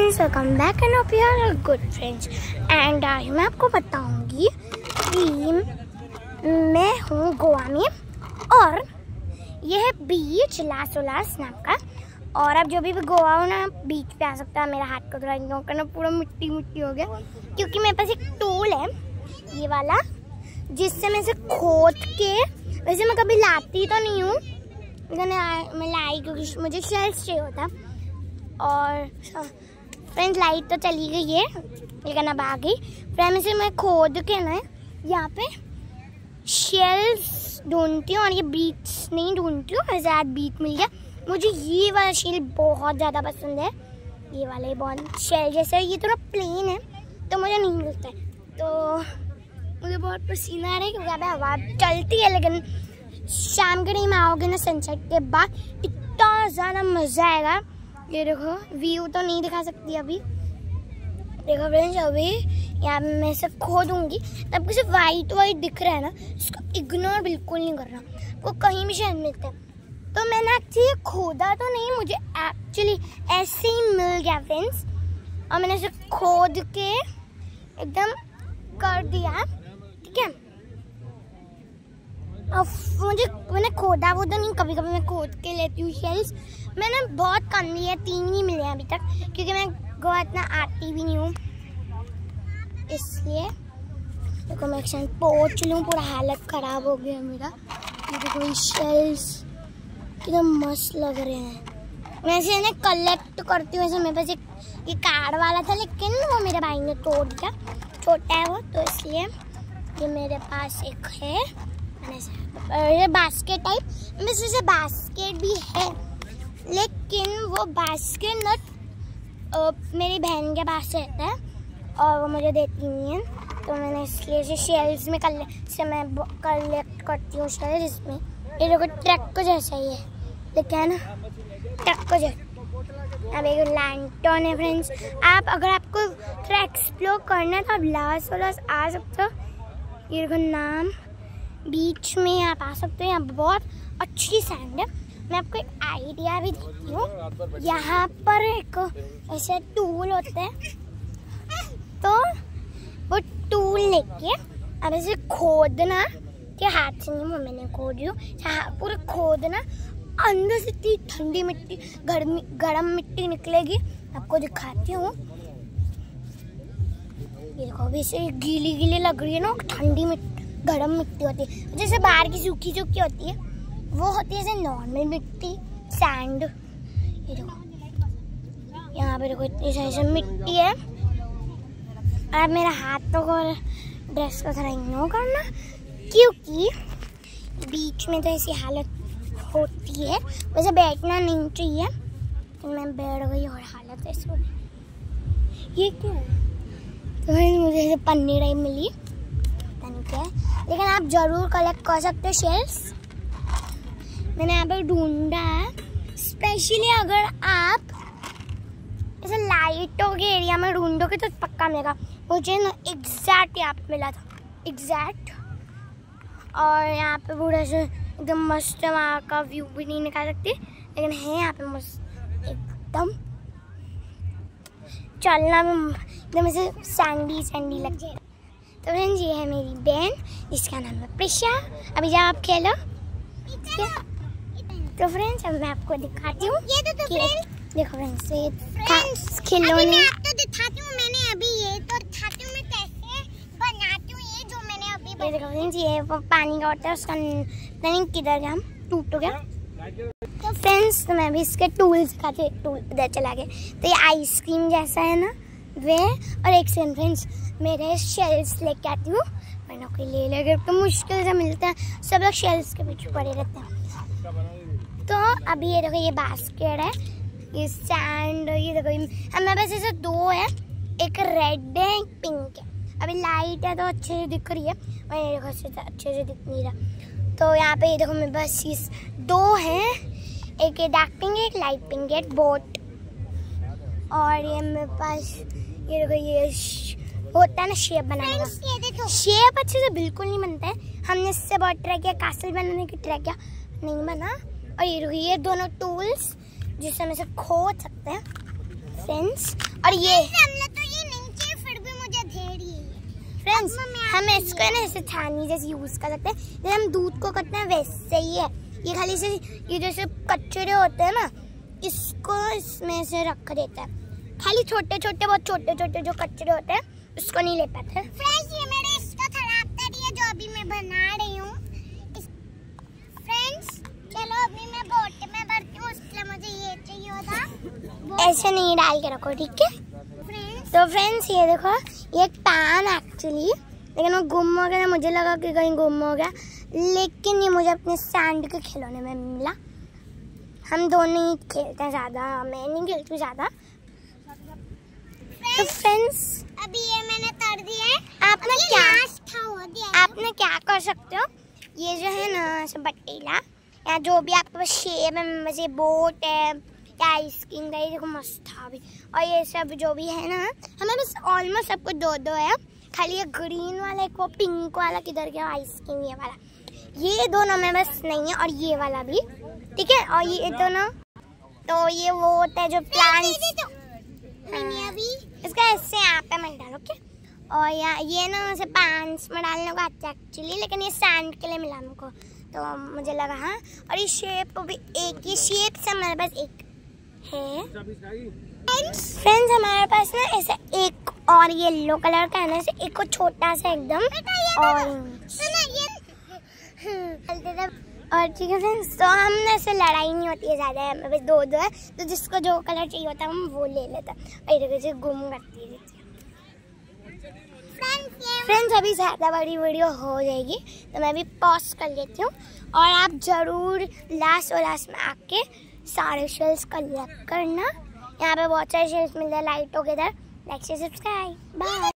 Friends, welcome back and hope you are good friends. And आज मैं आपको बताऊंगी कि मैं हूँ गोवा में और यह है बीच लास उलास नाम का। और आप जो भी गोवा हो ना, बीच पे आ सकता है। मेरा हाथ को थोड़ा यूँ करना, पूरा मिट्टी मिट्टी हो गया क्योंकि मेरे पास एक टूल है ये वाला, जिससे मैं इसे खोद के, वैसे मैं कभी लाती तो नहीं हूँ, मैं लाई क्योंकि मुझे शेल्स चाहिए होता। और फ्रेंड्स लाइट तो चली गई है लेकिन अब आ गई। फ्रेंड्स मैं खोद के ना यहाँ पे शेल्स ढूंढती हूँ और ये बीट्स नहीं ढूंढती हूँ, वैसे आज बीट मिल गया। मुझे ये वाला शेल बहुत ज़्यादा पसंद है, ये वाला ही बहुत शेल जैसा है। ये थोड़ा प्लेन है तो मुझे नहीं मिलता है, तो मुझे बहुत पसीना आ रहा है क्योंकि अभी हवा चलती है। लेकिन शाम के टाइम आओगे ना, सनसेट के बाद इतना ज़्यादा मज़ा आएगा। ये देखो, व्यू तो नहीं दिखा सकती अभी। देखो फ्रेंड्स, अभी यहाँ मैं इसे खोदूंगी तब कुछ वाइट वाइट दिख रहा है ना, इसको इग्नोर बिल्कुल नहीं करना, वो कहीं भी शायद मिलता है। तो मैंने एक्चुअली खोदा तो नहीं, मुझे एक्चुअली ऐसे ही मिल गया फ्रेंड्स। और मैंने इसे खोद के एकदम कर दिया, ठीक है। अब मैंने खोदा वो तो नहीं, कभी कभी मैं खोद के लेती हूँ शेल्स। मैंने बहुत कम लिए, 3 ही मिले अभी तक क्योंकि मैं गोवा इतना आती भी नहीं हूँ, इसलिए। देखो मैं एक पोंछ लूँ, पूरा हालत ख़राब हो गया मेरा। ये देखो शेल्स कितने मस्त लग रहे हैं। मैं इसे इन्हें कलेक्ट करती हूँ। ऐसे मेरे पास एक ये कार्ड वाला था लेकिन वो मेरे भाई ने तोड़ दिया, छोटा है वो, तो इसलिए ये मेरे पास एक है। ये बास्केट टाइप, वैसे से बास्केट भी है लेकिन वो बास्केट नट मेरी बहन के पास रहता है और वो मुझे देती नहीं है, तो मैंने इसलिए इसे शेल्स में मैं कलेक्ट करती हूँ शेल्स। इसमें ये देखो ट्रक को जैसा ही है, लेकिन ट्रक को जैसा। अब एक लैंटर्न है फ्रेंड्स। आप अगर आपको थोड़ा एक्सप्लोर करना है तो आप लास वालास आ सकते हो। ये देखो नाम, बीच में आप आ सकते हो, यहाँ बहुत अच्छी सैंड है। मैं आपको एक आइडिया भी देती हूँ। यहाँ पर एक ऐसे टूल होता है, तो वो टूल लेके अब ऐसे खोदना, कि हाथ से नहीं, मैंने खोद रही हूँ, पूरा खोदना, अंदर से इतनी ठंडी मिट्टी, गर्म मिट्टी निकलेगी। आपको दिखाती हूँ। ये देखो अभी से गीली गीली लग रही है ना, ठंडी मिट्टी, गर्म मिट्टी होती है। जैसे बाहर की सूखी सूखी होती है, वो होती है जैसे नॉर्मल मिट्टी, सैंड। ये देखो यहाँ पे देखो इतनी सारी मिट्टी है। अब मेरा हाथ तो ड्रेस को थोड़ा इग्नोर करना क्योंकि बीच में तो ऐसी हालत होती है। वैसे बैठना नहीं चाहिए, तो मैं बैठ गई और हालत ऐसी हो गई। ये क्या है? तो मुझे ऐसे पन्नी टाइप मिली, क्या है, लेकिन आप जरूर कलेक्ट कर सकते हो शेल्स। मैंने यहाँ पर ढूंढा है स्पेशली। अगर आप ऐसे लाइटों के एरिया में ढूंढोगे तो पक्का मिलेगा। मुझे ना एग्जैक्ट यहाँ पे मिला था, एग्जैक्ट। और यहाँ पे पूरा से एकदम मस्त है, वहाँ का व्यू भी नहीं निकाल सकती, लेकिन है यहाँ पे मस्त एकदम। चलना में एकदम ऐसे सैंडी सैंडी लग जाए। तो फ्रेंड्स ये है मेरी बहन, जिसका नाम है प्रिशा। अभी जाओ आप खेलो। तो फ्रेंड्स अब मैं आपको दिखाती हूँ। ये तो देखो फ्रेंड्स, ये खिलौने मैं आपको दिखाती हूँ। मैंने अभी ये तो दिखाती हूँ मैं कैसे बनाती हूँ, ये जो मैंने अभी बनाया। देखो फ्रेंड्स, ये पानी का होता है, उसका नहीं किधर गया, टूट गया। तो फ्रेंड्स तो मैं भी इसके टूल दिखाती हूँ। टूल इधर चला गया, तो ये आइसक्रीम जैसा है ना वे। और एक सेकंड फ्रेंड्स, मेरे शेल्स लेके आती हूँ, मैंने कोई ले लेकर तो मुश्किल से मिलता है, सब लोग शेल्स के पीछे पड़े रहते हैं। तो अभी ये देखो, ये बास्केट है, ये सैंड, ये देखो हमारे पास ऐसे 2 है, एक रेड है एक पिंक है। अभी लाइट है तो अच्छे से दिख रही है, और ये देखो अच्छे से दिख नहीं रहा। तो यहाँ पे ये देखो मेरे पास 2 हैं, एक डार्क पिंक है, एक लाइट पिंक है, बोट। और ये मेरे पास ये देखो, ये होता है ना शेप बनाने का। शेप अच्छे से बिल्कुल नहीं बनता है, हमने इससे बहुत ट्राई किया, कासल बनाने की ट्राई किया, नहीं बना। और ये दोनों टूल्स जिससे हम इसे खोद सकते हैं। फ्रेंड्स। और ये तो ये नहीं चाहिए, फिर भी मुझे ढेर ही है फ्रेंड्स। हम इसको ना ऐसे छानी जैसे यूज कर सकते हैं, जैसे हम दूध को करते हैं वैसे ही है ये। खाली से ये जैसे कचरे होते हैं ना, इसको इसमें से रख देता है। खाली छोटे छोटे बहुत छोटे छोटे जो कचरे होते हैं उसको नहीं ले पाते। फ्रेंड्स ये मेरे इसका खराब तरी है जो अभी मैं बना रही हूँ। फ्रेंड्स चलो अभी मैं बोट में भरती हूँ, इसलिए मुझे ये चाहिए होता। ऐसे नहीं डाल के रखो, ठीक है। तो फ्रेंड्स ये देखो, ये एक पैन एक्चुअली, लेकिन वो गुम हो गया ना, मुझे लगा कि कहीं गुम हो गया, लेकिन ये मुझे अपने सैंड के खिलौने में मिला। हम दोनों ही खेलते हैं ज़्यादा, मैं नहीं खेलती ज़्यादा। तो फ्रेंड्स अभी ये मैंने तर दिया है। आपने क्या कर सकते हो, ये जो है ना ऐसे बटेला या जो भी आपके पास शेप है, वैसे बोट है या आइसक्रीम का, ये देखो मस्त था अभी। और ये सब जो भी है ना, हमें बस ऑलमोस्ट सब कुछ दो है। खाली ये ग्रीन वाला, एक वो पिंक वाला किधर गया, आइसक्रीम ये वाला, ये दोनों में बस नहीं है, और ये वाला भी, ठीक है। और ये दोनों, तो ये वो होता है जो प्लांट, अभी इसका ऐसे यहाँ पे मत डालो, ओके। और ये ना ऐसे पैंट्स में डालने को अच्छा एक्चुअली, लेकिन ये सैंड के लिए मिला हमको, तो मुझे लगा हाँ। और ये शेप भी एक ही शेप से हमारे पास एक है। फ्रेंड्स हमारे पास ना ऐसे एक और येलो कलर का है ना, ऐसे एक छोटा सा एकदम और ठीक है फ्रेंड्स। तो हम ऐसे लड़ाई नहीं होती है ज़्यादा, हमें बस दो है, तो जिसको जो कलर चाहिए होता है हम वो ले लेते हैं। और इधर से गुम करती रहती है। फ्रेंड्स अभी ज़्यादा बड़ी वीडियो हो जाएगी, तो मैं भी पॉज कर लेती हूँ। और आप ज़रूर लास्ट में आके सारे शेल्स कलेक्ट करना। यहाँ पे बहुत सारे शेल्स मिलते हैं लाइटों के इधर। लाइक से सब्सक्राइब, बाय।